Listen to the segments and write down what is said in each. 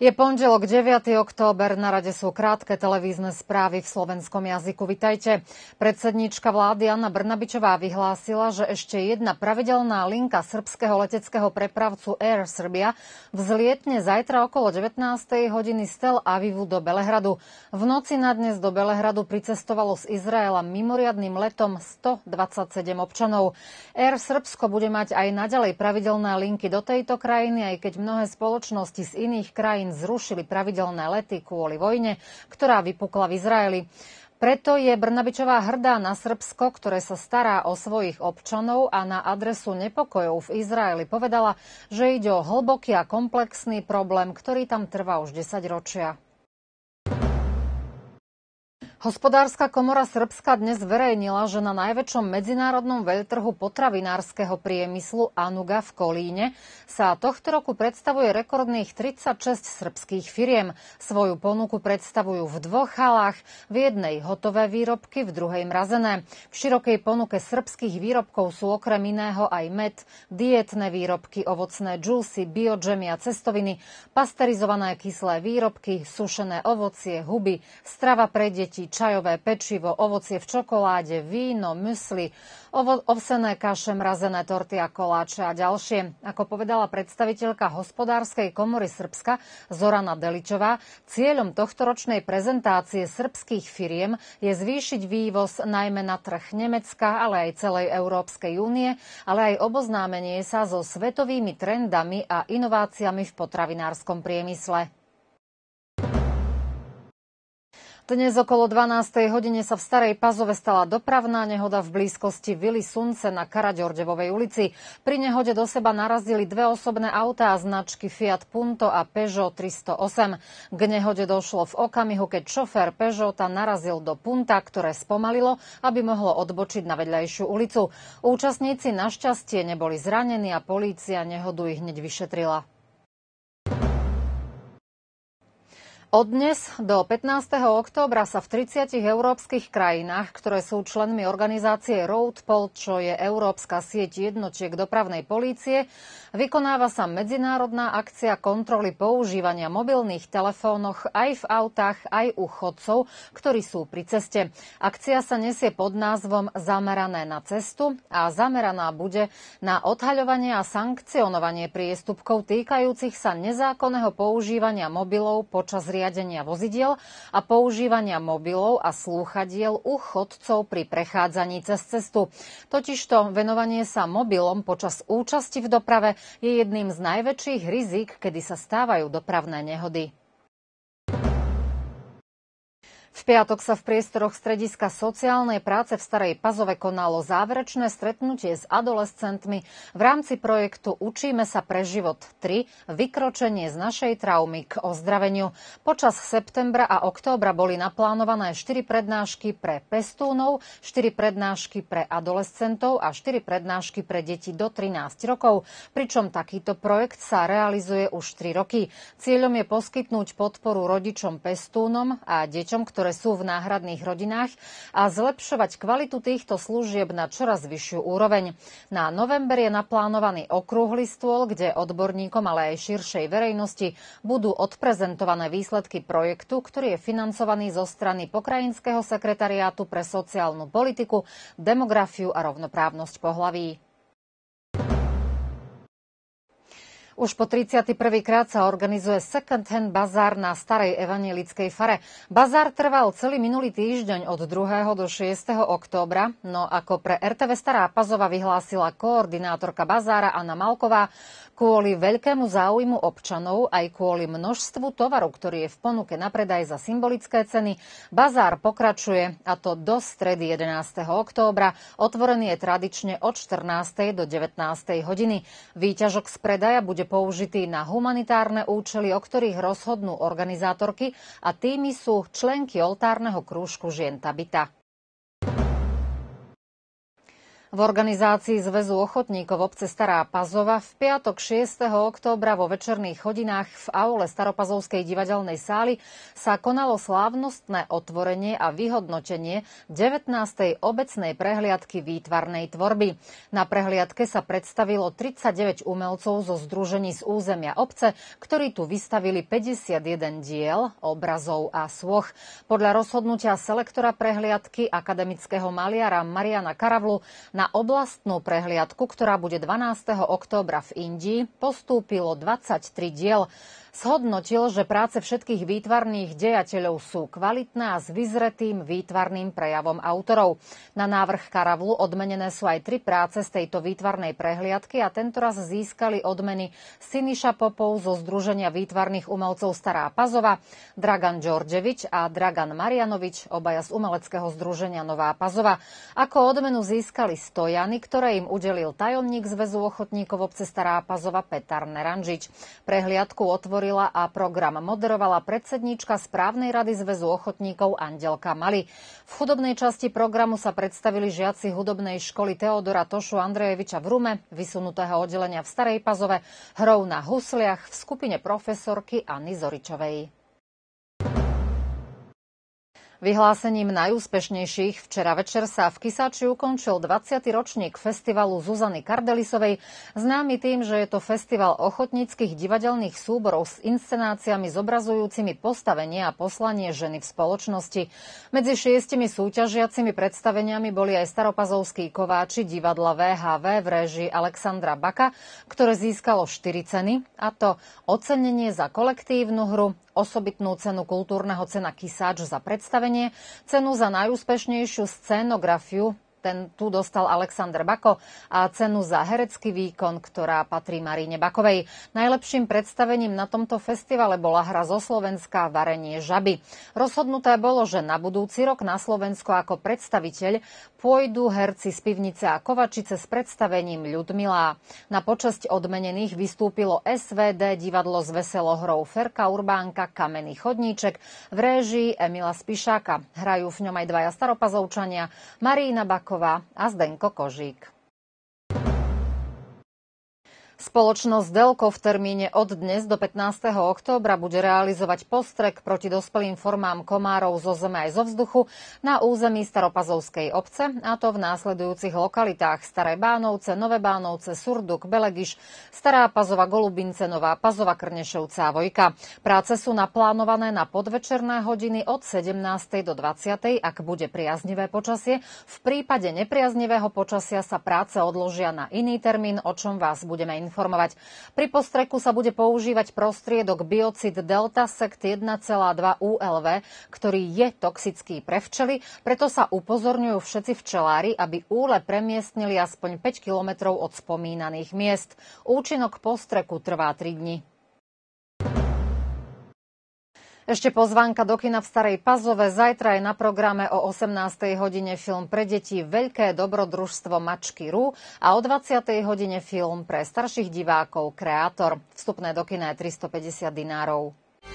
Je pondelok 9. október, na rade sú krátke televízne správy v slovenskom jazyku. Vitajte. Predsedníčka vlády Anna Brnabičová vyhlásila, že ešte jedna pravidelná linka srbského leteckého prepravcu Air Serbia vzlietne zajtra okolo 19. hodiny z Tel Avivu do Belehradu. V noci na dnes do Belehradu pricestovalo z Izraela mimoriadnym letom 127 občanov. Air Srbsko bude mať aj naďalej pravidelné linky do tejto krajiny, aj keď mnohé spoločnosti z iných krajín zrušili pravidelné lety kvôli vojne, ktorá vypukla v Izraeli. Preto je Brnabičová hrdá na Srbsko, ktoré sa stará o svojich občanov, a na adresu nepokojov v Izraeli povedala, že ide o hlboký a komplexný problém, ktorý tam trvá už 10 ročia. Hospodárska komora Srbska dnes verejnila, že na najväčšom medzinárodnom veľtrhu potravinárskeho priemyslu Anuga v Kolíne sa tohto roku predstavuje rekordných 36 srbských firiem. Svoju ponuku predstavujú v dvoch halách, v jednej hotové výrobky, v druhej mrazené. V širokej ponuke srbských výrobkov sú okrem iného aj med, dietné výrobky, ovocné džúsy, biodžemy a cestoviny, pasterizované kyslé výrobky, sušené ovocie, huby, strava pre deti, čajové pečivo, ovocie v čokoláde, víno, mysli, ovsené kaše, mrazené torty a koláče a ďalšie. Ako povedala predstaviteľka Hospodárskej komory Srbska Zorana Deličová, cieľom tohtoročnej prezentácie srbských firiem je zvýšiť vývoz najmä na trh Nemecka, ale aj celej Európskej únie, ale aj oboznámenie sa so svetovými trendami a inováciami v potravinárskom priemysle. Dnes okolo 12. hodine sa v Starej Pazove stala dopravná nehoda v blízkosti vily Sunce na Karaďordevovej ulici. Pri nehode do seba narazili dve osobné autá značky Fiat Punto a Peugeot 308. K nehode došlo v okamihu, keď šofér Peugeota narazil do Punta, ktoré spomalilo, aby mohlo odbočiť na vedľajšiu ulicu. Účastníci našťastie neboli zranení a polícia nehodu ich hneď vyšetrila. Od dnes do 15. októbra sa v 30 európskych krajinách, ktoré sú členmi organizácie Roadpol, čo je európska sieť jednotiek dopravnej polície, vykonáva sa medzinárodná akcia kontroly používania mobilných telefónoch aj v autách, aj u chodcov, ktorí sú pri ceste. Akcia sa nesie pod názvom Zamerané na cestu a zameraná bude na odhaľovanie a sankcionovanie priestupkov týkajúcich sa nezákonného používania mobilov počas riadenia vozidiel a používania mobilov a slúchadiel u chodcov pri prechádzaní cez cestu. Totižto venovanie sa mobilom počas účasti v doprave je jedným z najväčších rizik, kedy sa stávajú dopravné nehody. V piatok sa v priestoroch strediska sociálnej práce v Starej Pazove konalo záverečné stretnutie s adolescentmi v rámci projektu Učíme sa pre život 3. Vykročenie z našej traumy k ozdraveniu. Počas septembra a októbra boli naplánované 4 prednášky pre pestúnov, 4 prednášky pre adolescentov a 4 prednášky pre deti do 13 rokov, pričom takýto projekt sa realizuje už 3 roky. Cieľom je poskytnúť podporu rodičom pestúnom a deťom, ktoré sú v náhradných rodinách, a zlepšovať kvalitu týchto služieb na čoraz vyššiu úroveň. Na november je naplánovaný okrúhly stôl, kde odborníkom, ale aj širšej verejnosti budú odprezentované výsledky projektu, ktorý je financovaný zo strany Pokrajinského sekretariátu pre sociálnu politiku, demografiu a rovnoprávnosť pohlaví. Už po 31. krát sa organizuje Second Hand bazár na Starej evanjelickej fare. Bazár trval celý minulý týždeň od 2. do 6. októbra, no ako pre RTV Stará Pazova vyhlásila koordinátorka bazára Anna Malková, kvôli veľkému záujmu občanov aj kvôli množstvu tovaru, ktorý je v ponuke na predaj za symbolické ceny, bazár pokračuje, a to do stredy 11. októbra. Otvorený je tradične od 14. do 19. hodiny. Výťažok z predaja bude použitý na humanitárne účely, o ktorých rozhodnú organizátorky, a tými sú členky oltárneho krúžku žien Tabita. V organizácii Zväzu ochotníkov obce Stará Pazova v piatok 6. októbra vo večerných hodinách v aule Staropazovskej divadelnej sály sa konalo slávnostné otvorenie a vyhodnotenie 19. obecnej prehliadky výtvarnej tvorby. Na prehliadke sa predstavilo 39 umelcov zo združení z územia obce, ktorí tu vystavili 51 diel, obrazov a sôch. Podľa rozhodnutia selektora prehliadky akademického maliara Mariana Karavlu na oblastnú prehliadku, ktorá bude 12. októbra v Indii, postúpilo 23 diel. Zhodnotil, že práce všetkých výtvarných dejateľov sú kvalitné a s vyzretým výtvarným prejavom autorov. Na návrh Karavlu odmenené sú aj 3 práce z tejto výtvarnej prehliadky a tentoraz získali odmeny Siniša Popov zo Združenia výtvarných umelcov Stará Pazova, Dragan Đorđević a Dragan Marianovič, obaja z umeleckého združenia Nová Pazova. Ako odmenu získali stojany, ktoré im udelil tajomník Zväzu ochotníkov obce Stará Pazova Petar Neranžič. Prehliadku otvorila a program moderovala predsedníčka správnej rady Zväzu ochotníkov Andelka Mali. V hudobnej časti programu sa predstavili žiaci hudobnej školy Teodora Tošu Andrejeviča v Rume, vysunutého oddelenia v Starej Pazove, hrou na husliach v skupine profesorky Anny Zoričovej. Vyhlásením najúspešnejších včera večer sa v Kisači ukončil 20. ročník festivalu Zuzany Kardelisovej, známy tým, že je to festival ochotníckych divadelných súborov s inscenáciami zobrazujúcimi postavenie a poslanie ženy v spoločnosti. Medzi 6 súťažiacimi predstaveniami boli aj staropazovskí kováči divadla VHV v réžii Alexandra Baka, ktoré získalo 4 ceny, a to ocenenie za kolektívnu hru, osobitnú cenu kultúrneho cena Kisáč za predstavenie, cenu za najúspešnejšiu scénografiu, tu dostal Alexander Bako, a cenu za herecký výkon, ktorá patrí Maríne Bakovej. Najlepším predstavením na tomto festivale bola hra zo Slovenska Varenie žaby. Rozhodnuté bolo, že na budúci rok na Slovensko ako predstaviteľ pôjdu herci z Pivnice a Kovačice s predstavením Ľudmilá. Na počesť odmenených vystúpilo SVD divadlo s veselohrou Ferka Urbánka Kamenný chodníček v réžii Emila Spišáka. Hrajú v ňom aj 2 staropazovčania, Marína Baková a Zdenko Kožík. Spoločnosť Delko v termíne od dnes do 15. októbra bude realizovať postrek proti dospelým formám komárov zo zeme aj zo vzduchu na území Staropazovskej obce, a to v následujúcich lokalitách: Staré Bánovce, Nové Bánovce, Surduk, Belegiš, Stará Pazova, Golubince, Nová Pazova, Krnešovce a Vojka. Práce sú naplánované na podvečerné hodiny od 17. do 20. ak bude priaznivé počasie. V prípade nepriaznivého počasia sa práce odložia na iný termín, o čom vás budeme informovať. Pri postreku sa bude používať prostriedok biocid Delta Sect 1,2 ULV, ktorý je toxický pre včely, preto sa upozorňujú všetci včelári, aby úle premiestnili aspoň 5 kilometrov od spomínaných miest. Účinok postreku trvá 3 dni. Ešte pozvánka do kina v Starej Pazove. Zajtra je na programe o 18. hodine film pre deti Veľké dobrodružstvo Mačky Rú a o 20. hodine film pre starších divákov Kreator. Vstupné do kina je 350 dinárov.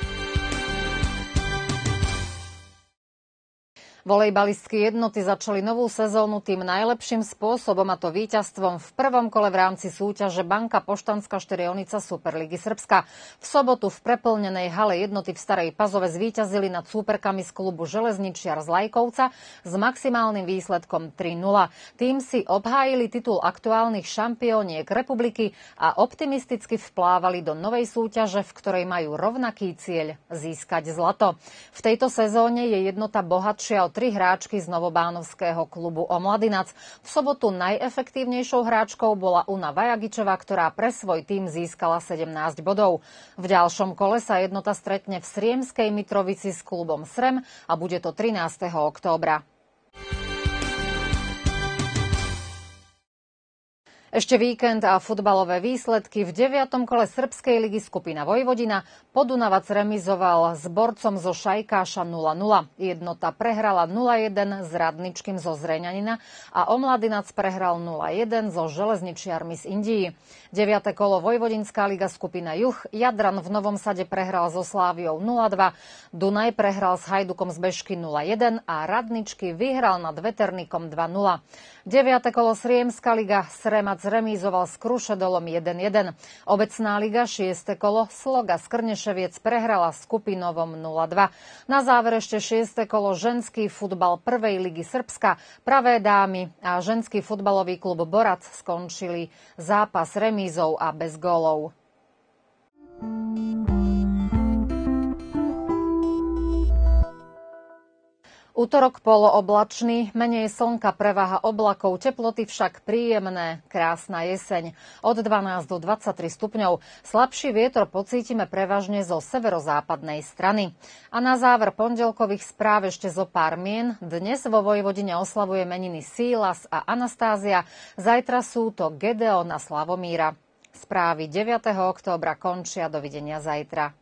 Volejbalistky jednoty začali novú sezónu tým najlepším spôsobom, a to víťazstvom v prvom kole v rámci súťaže Banka Poštanská Štyrijonica Superligy Srbska. V sobotu v preplnenej hale jednoty v Starej Pazove zvíťazili nad súperkami z klubu Železničiar z Lajkovca s maximálnym výsledkom 3-0. Tým si obhájili titul aktuálnych šampióniek republiky a optimisticky vplávali do novej súťaže, v ktorej majú rovnaký cieľ – získať zlato. V tejto sezóne je jednota bohatšia o 3 hráčky z novobánovského klubu Omladinac. V sobotu najefektívnejšou hráčkou bola Una Vajagičová, ktorá pre svoj tím získala 17 bodov. V ďalšom kole sa jednota stretne v Sriemskej Mitrovici s klubom Srem a bude to 13. októbra. Ešte víkend a futbalové výsledky. V 9. kole srbskej ligy skupina Vojvodina Podunavac remizoval s Borcom zo Šajkáša 0-0. Jednota prehrala 0-1 s Radničkým zo Zreňanina a Omladinac prehral 0-1 so Železničiarmi z Indii. 9. kolo Vojvodinská liga skupina Juh. Jadran v Novom Sade prehral so Sláviou 0-2. Dunaj prehral s Hajdukom z Bešky 0-1 a Radničky vyhral nad Veternikom 2-0. 9. kolo Sriemska liga. Sremac remízoval s Krušedolom 1-1. Obecná liga 6. kolo Sloga z Krneševiec prehrala s Kupinovom 0-2. Na záver ešte 6. kolo ženský futbal 1. ligy Srbska. Pravé dámy a ženský futbalový klub Borac skončili zápas remízou a bez gólov. Utorok polooblačný, menej slnka, prevaha oblakov, teploty však príjemné, krásna jeseň. Od 12 do 23 stupňov. Slabší vietor pocítime prevažne zo severozápadnej strany. A na záver pondelkových správ ešte zo pár mien. Dnes vo Vojvodine oslavuje meniny Sílas a Anastázia. Zajtra sú to Gedeon a Slavomíra. Správy 9. októbra končia. Dovidenia zajtra.